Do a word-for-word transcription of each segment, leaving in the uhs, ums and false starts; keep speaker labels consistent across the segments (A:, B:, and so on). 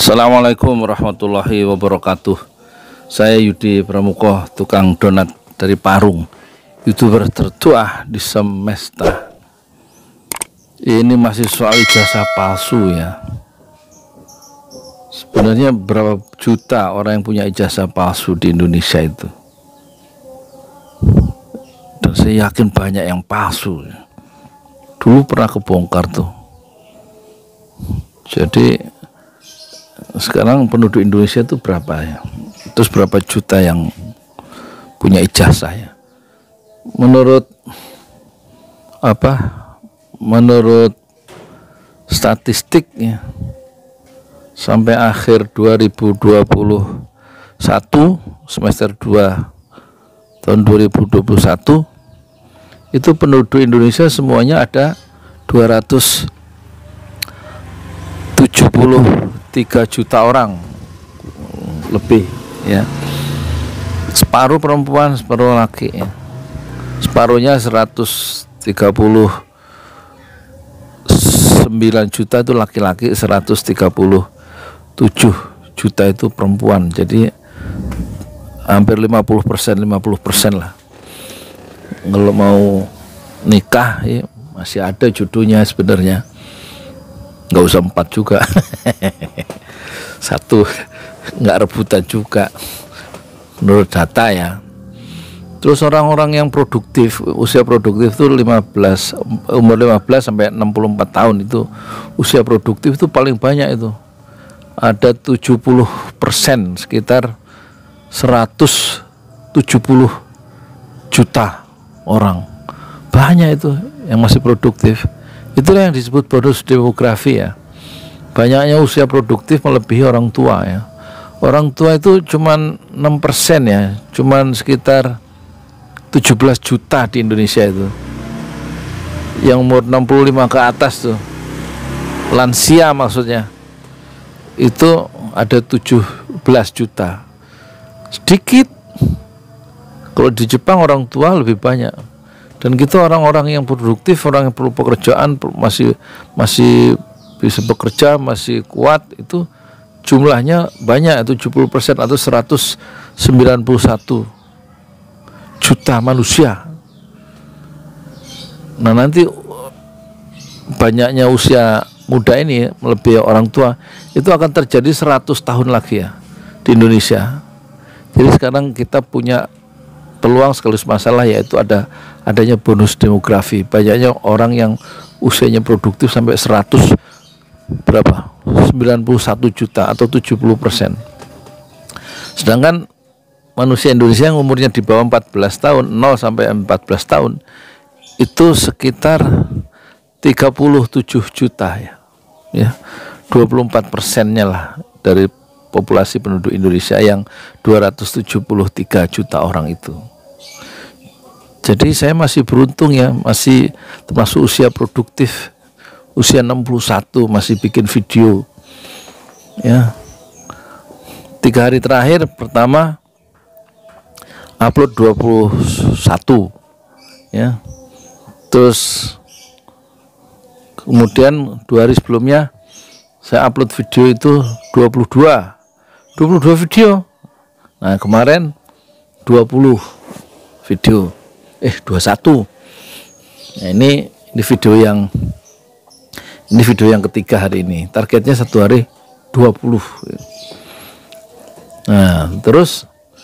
A: Assalamualaikum warahmatullahi wabarakatuh. Saya Yudi Pramuko, tukang donat dari Parung, YouTuber tertua di semesta. Ini masih soal ijazah palsu ya. Sebenarnya berapa juta orang yang punya ijazah palsu di Indonesia itu? Dan saya yakin banyak yang palsu. Dulu pernah kebongkar tuh. Jadi sekarang penduduk Indonesia itu berapa ya? Terus berapa juta yang punya ijazah ya? Menurut apa? Menurut statistik ya, sampai akhir dua ribu dua puluh satu, semester dua tahun dua ribu dua puluh satu, itu penduduk Indonesia semuanya ada dua ratus tujuh puluh tiga juta orang lebih ya. Separuh perempuan, separuh laki ya. Separuhnya seratus tiga puluh sembilan juta itu laki-laki, seratus tiga puluh tujuh juta itu perempuan. Jadi hampir lima puluh persen lima puluh persen lah. Kalau mau nikah ya, masih ada jodohnya sebenarnya. Nggak usah empat juga. Satu nggak rebutan juga menurut data ya. Terus orang-orang yang produktif, usia produktif itu lima belas, umur lima belas sampai enam puluh empat tahun itu usia produktif itu paling banyak itu. Ada tujuh puluh persen, sekitar seratus tujuh puluh juta orang. Banyak itu yang masih produktif. Itulah yang disebut bonus demografi ya. Banyaknya usia produktif melebihi orang tua ya. Orang tua itu cuman enam persen ya, cuman sekitar tujuh belas juta di Indonesia itu. Yang umur enam puluh lima ke atas tuh, lansia maksudnya, itu ada tujuh belas juta. Sedikit. Kalau di Jepang orang tua lebih banyak. Dan kita orang-orang yang produktif, orang yang perlu pekerjaan, masih masih bisa bekerja, masih kuat, itu jumlahnya banyak, tujuh puluh persen atau seratus sembilan puluh satu juta manusia. Nah, nanti banyaknya usia muda ini melebihi orang tua, itu akan terjadi seratus tahun lagi ya di Indonesia. Jadi sekarang kita punya peluang sekaligus masalah, yaitu ada adanya bonus demografi. Banyaknya orang yang usianya produktif sampai seratus berapa? sembilan puluh satu juta atau tujuh puluh persen. Sedangkan manusia Indonesia yang umurnya di bawah empat belas tahun, nol sampai empat belas tahun, itu sekitar tiga puluh tujuh juta ya. Ya, dua puluh empat persennya lah dari populasi penduduk Indonesia yang dua ratus tujuh puluh tiga juta orang itu. Jadi saya masih beruntung ya, masih termasuk usia produktif, usia enam puluh satu, masih bikin video ya. Tiga hari terakhir, pertama upload dua puluh satu ya, terus kemudian dua hari sebelumnya saya upload video itu dua puluh dua video. Nah, kemarin dua puluh video. Eh, dua puluh satu. Nah, ini ini video yang ini video yang ketiga hari ini. Targetnya satu hari dua puluh. Nah, terus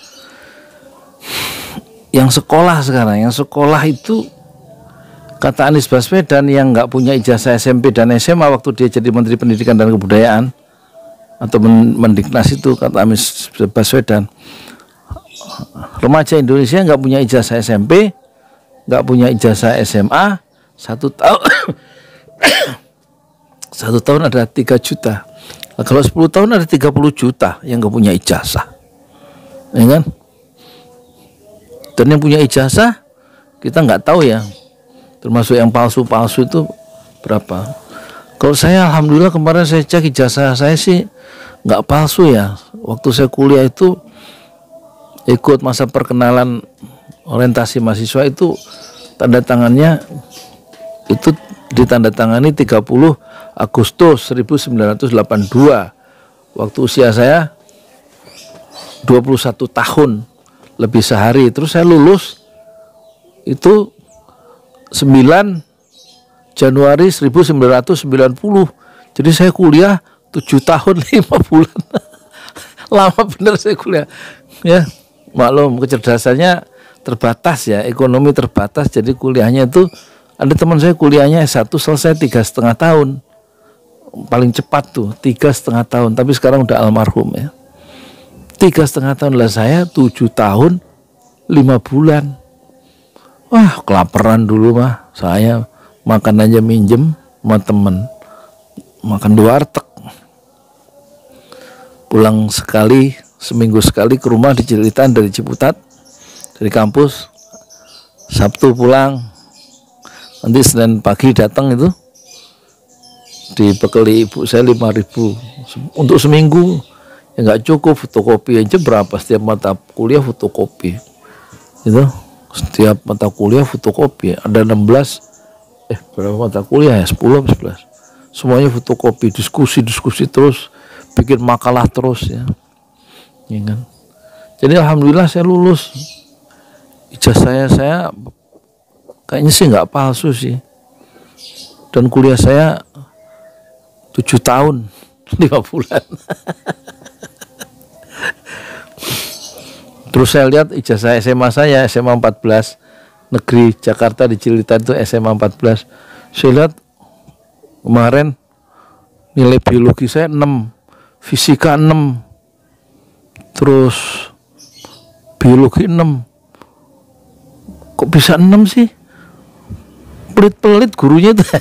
A: yang sekolah sekarang, yang sekolah itu kata Anies Baswedan yang nggak punya ijazah S M P dan S M A waktu dia jadi Menteri Pendidikan dan Kebudayaan atau Mendiknas itu, kata Anies Baswedan, remaja Indonesia nggak punya ijazah S M P, nggak punya ijazah S M A, satu tahun satu tahun ada tiga juta. Nah, kalau sepuluh tahun ada tiga puluh juta yang nggak punya ijazah, ya kan? Dan yang punya ijazah kita nggak tahu ya, termasuk yang palsu-palsu itu berapa. Kalau saya alhamdulillah kemarin saya cek ijazah saya sih nggak palsu ya. Waktu saya kuliah itu ikut masa perkenalan orientasi mahasiswa itu tanda tangannya itu ditandatangani tiga puluh Agustus seribu sembilan ratus delapan puluh dua waktu usia saya dua puluh satu tahun lebih sehari. Terus saya lulus itu sembilan Januari seribu sembilan ratus sembilan puluh. Jadi saya kuliah tujuh tahun lima bulan. Lama bener saya kuliah. Ya, maklum kecerdasannya terbatas ya, ekonomi terbatas, jadi kuliahnya itu ada teman saya kuliahnya S satu selesai tiga setengah tahun, paling cepat tuh tiga setengah tahun, tapi sekarang udah almarhum ya. Tiga setengah tahun lah, saya tujuh tahun lima bulan. Wah, kelaparan dulu mah saya, makan aja minjem sama temen, makan di warteg. Pulang sekali, seminggu sekali ke rumah di Cililitan dari Ciputat, dari kampus. Sabtu pulang, nanti Senin pagi datang itu dibekali ibu saya lima ribu untuk seminggu. Ya nggak cukup, fotokopi aja berapa setiap mata kuliah fotokopi itu, setiap mata kuliah fotokopi ada enam belas eh berapa mata kuliah ya, sepuluh atau sebelas, semuanya fotokopi, diskusi diskusi terus, bikin makalah terus ya, ya kan? Jadi alhamdulillah saya lulus. Ijazah saya saya kayaknya sih nggak palsu sih, dan kuliah saya tujuh tahun lima bulan. Terus saya lihat ijazah S M A saya, S M A empat belas negeri Jakarta di Cililitan itu S M A empat belas. Saya lihat kemarin nilai biologi saya enam, fisika enam, terus biologi enam. Kok bisa enam sih? Pelit-pelit gurunya tuh.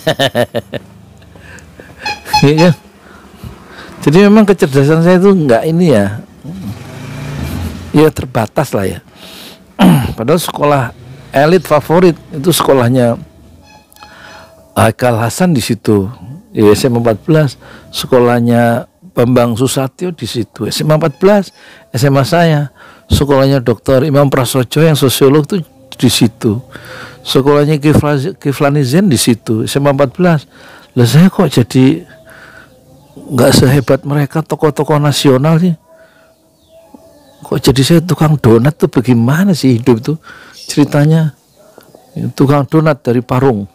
A: Ya kan? Jadi memang kecerdasan saya itu enggak ini ya, ya terbatas lah ya. Padahal sekolah elit favorit itu sekolahnya Haikal Hasan di situ, di S M A empat belas. Sekolahnya Bambang Susatyo di situ, S M A empat belas. S M A saya sekolahnya Doktor Imam Prasojo yang sosiolog itu di situ. Sekolahnya Kiflani Zen di situ, S M A empat belas. Lah saya kok jadi nggak sehebat mereka tokoh-tokoh nasional sih? Kok jadi saya tukang donat tuh bagaimana sih hidup tuh ceritanya? Tukang donat dari Parung.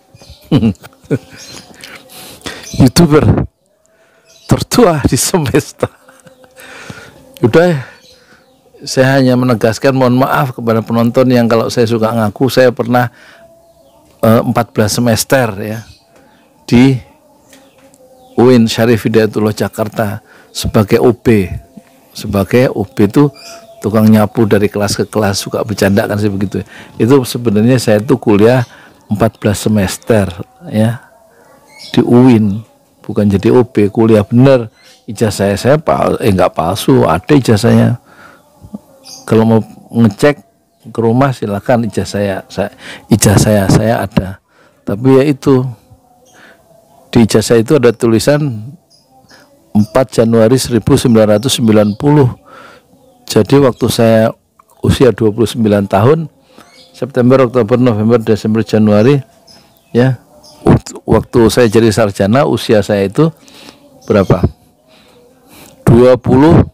A: YouTuber tertua di semesta. Udah, saya hanya menegaskan, mohon maaf kepada penonton yang kalau saya suka ngaku, saya pernah uh, empat belas semester ya di U I N Syarif Hidayatullah Jakarta sebagai O B. Sebagai O B itu tukang nyapu dari kelas ke kelas, suka bercanda kan sih begitu. Itu sebenarnya saya tuh kuliah empat belas semester ya di U I N, bukan jadi O B, kuliah bener. Ijazah saya, saya pal eh nggak palsu, ada ijazahnya. Kalau mau ngecek ke rumah silakan, ijazah saya, saya ijazah saya saya ada. Tapi ya itu, di ijazah itu ada tulisan empat Januari seribu sembilan ratus sembilan puluh. Jadi waktu saya usia dua puluh sembilan tahun, September, Oktober, November, Desember, Januari ya, waktu saya jadi sarjana, usia saya itu berapa? dua puluh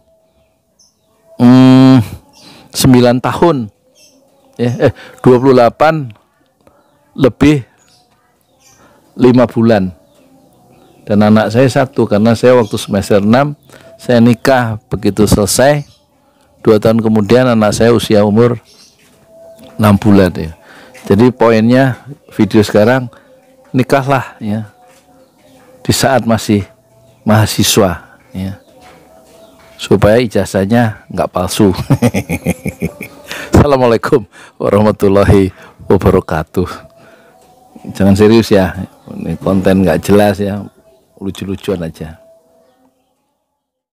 A: sembilan tahun ya, eh dua puluh delapan lebih lima bulan. Dan anak saya satu, karena saya waktu semester enam saya nikah, begitu selesai dua tahun kemudian anak saya usia umur enam bulan ya. Jadi poinnya video sekarang, nikahlah ya di saat masih mahasiswa ya, supaya ijazahnya nggak palsu. Assalamualaikum warahmatullahi wabarakatuh. Jangan serius ya, ini konten nggak jelas ya, lucu-lucuan aja.